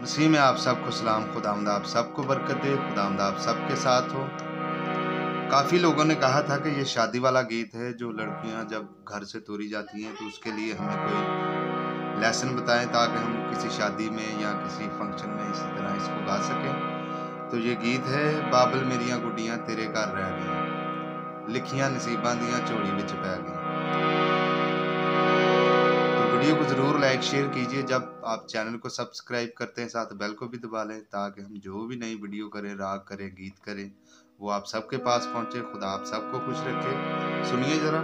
मसीह में आप सबको सलाम। खुदावंद आप सबको बरकत दे, खुदावंद आप सबके साथ हो। काफ़ी लोगों ने कहा था कि ये शादी वाला गीत है, जो लड़कियां जब घर से तोड़ी जाती हैं तो उसके लिए हमें कोई लेसन बताएं ताकि हम किसी शादी में या किसी फंक्शन में इसी तरह इसको गा सकें। तो ये गीत है, बाबल मेरियां गुड्डियां तेरे घर रह गई, लिखियां नसीबां दियां झोली विच पै गई। वीडियो को ज़रूर लाइक शेयर कीजिए। जब आप चैनल को सब्सक्राइब करते हैं साथ बेल को भी दबा लें ताकि हम जो भी नई वीडियो करें, राग करें, गीत करें, वो आप सबके पास पहुंचे। खुदा आप सबको खुश रखे। सुनिए ज़रा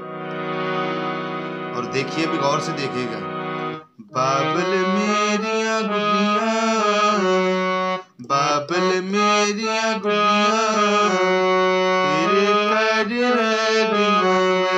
और देखिए भी, गौर से देखिएगा। बाबल मेरियां गुड्डियां, बाबल मेरियां गुड्डियां तेरे घर रह गईं।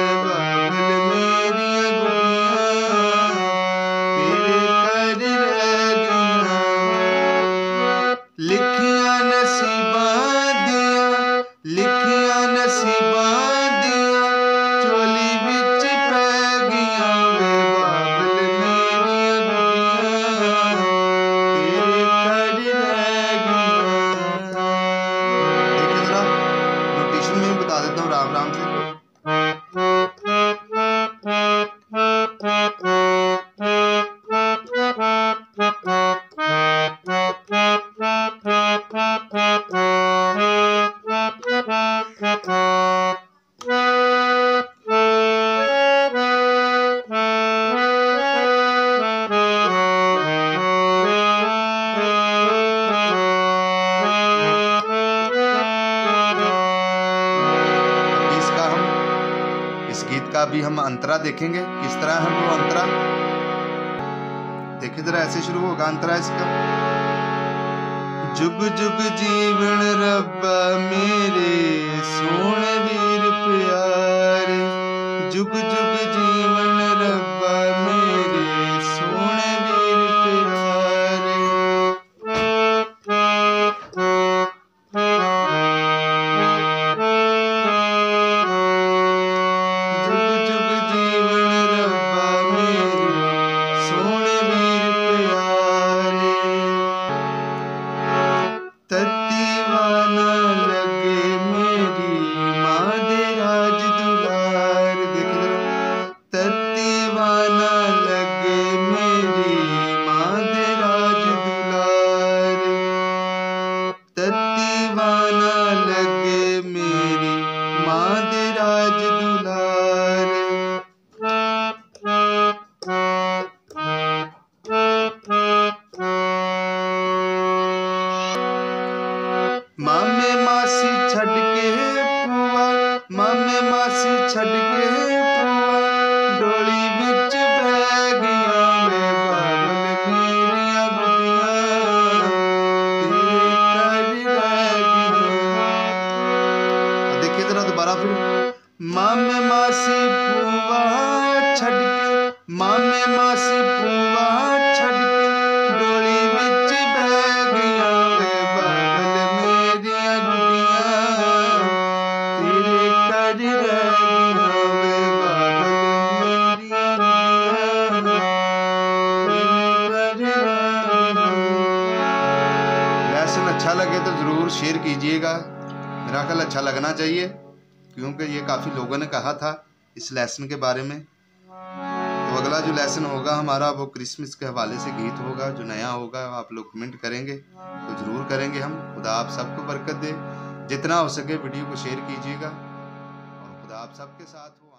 लिखियां नसीबां दियां, लिखियां नसीबां दियां झोली विच पै गईयां वे। बाबल मेरियां गुड्डियां तेरे घर रह गईयां। देखिए जरा, नोटेशन में बता देता हूँ राम राम से। इस गीत का भी हम अंतरा देखेंगे, किस तरह है वो अंतरा। देखिए जरा, ऐसे शुरू होगा अंतरा इसका। जुग जुग जीवन रब्बा मेरे सोने वीर प्यारे, जुग जुग जीवन रब्बा मेरे सोने वीर प्यारे। तत्तीवाना लगे मेरी माँ दे राज दुलार। देखो तत्तीवाना लगे मेरी माँ दे राज दुलार, तत्तीवाना लगे मेरी माँ दे राज दुलार। मामे मासी छड़ के पुआ, मामे मासी छड़ के पुआ डोली विच बह गईयां वे। बाबल मेरियां गुड्डियां तेरे घर रह गईयां। देखिए जरा दोबारा फिर। मामे मासी पुआ छड़ के, मामे मासी पुआ छड़ के डोली विच बह गईयां वे। लेसन अच्छा लगे तो ज़रूर शेयर कीजिएगा। मेरा ख्याल अच्छा लगना चाहिए, क्योंकि ये काफ़ी लोगों ने कहा था इस लेसन के बारे में। तो अगला जो लेसन होगा हमारा वो क्रिसमस के हवाले से गीत होगा, जो नया होगा। आप लोग कमेंट करेंगे तो ज़रूर करेंगे हम। खुदा आप सबको बरकत दे। जितना हो सके वीडियो को शेयर कीजिएगा और खुदा आप सबके साथ हो।